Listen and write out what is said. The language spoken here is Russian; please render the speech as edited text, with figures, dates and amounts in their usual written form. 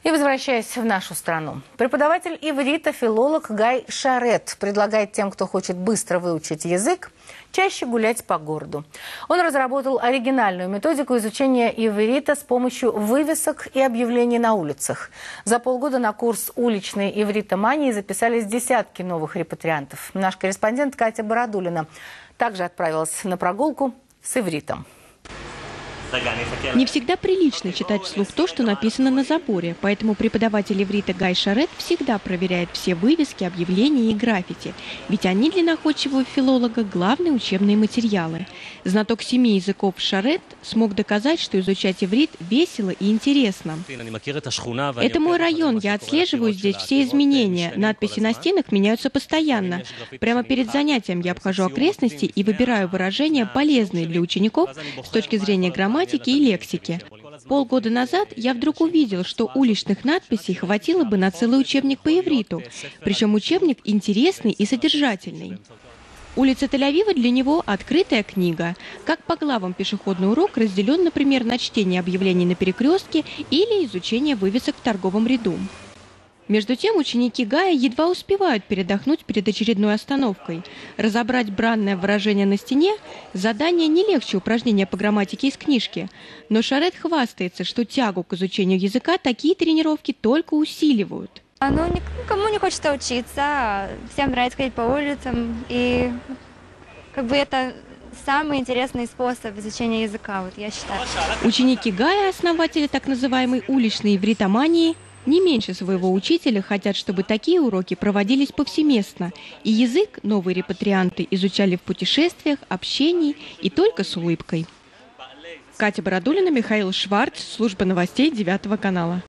И возвращаясь в нашу страну, преподаватель иврита, филолог Гай Шарет предлагает тем, кто хочет быстро выучить язык, чаще гулять по городу. Он разработал оригинальную методику изучения иврита с помощью вывесок и объявлений на улицах. За полгода на курс уличной ивритомании записались десятки новых репатриантов. Наш корреспондент Катя Бородулина также отправилась на прогулку с ивритом. Не всегда прилично читать вслух то, что написано на заборе, поэтому преподаватель иврита Гай Шарет всегда проверяет все вывески, объявления и граффити, ведь они для находчивого филолога главные учебные материалы. Знаток 7 языков Шарет смог доказать, что изучать иврит весело и интересно. Это мой район, я отслеживаю здесь все изменения, надписи на стенах меняются постоянно. Прямо перед занятием я обхожу окрестности и выбираю выражения, полезные для учеников с точки зрения грамматики и лексики. Полгода назад я вдруг увидел, что уличных надписей хватило бы на целый учебник по ивриту, причем учебник интересный и содержательный. Улица Тель-Авива для него открытая книга. Как по главам пешеходный урок разделен, например, на чтение объявлений на перекрестке или изучение вывесок в торговом ряду. Между тем, ученики Гая едва успевают передохнуть перед очередной остановкой. Разобрать бранное выражение на стене – задание не легче упражнения по грамматике из книжки. Но Шарет хвастается, что тягу к изучению языка такие тренировки только усиливают. Никому не хочется учиться, всем нравится ходить по улицам, и это самый интересный способ изучения языка, я считаю. Ученики Гая, основатели так называемой уличной ивритомании, не меньше своего учителя хотят, чтобы такие уроки проводились повсеместно, и язык новые репатрианты изучали в путешествиях, общении и только с улыбкой. Катя Бородулина, Михаил Шварц, служба новостей 9 канала.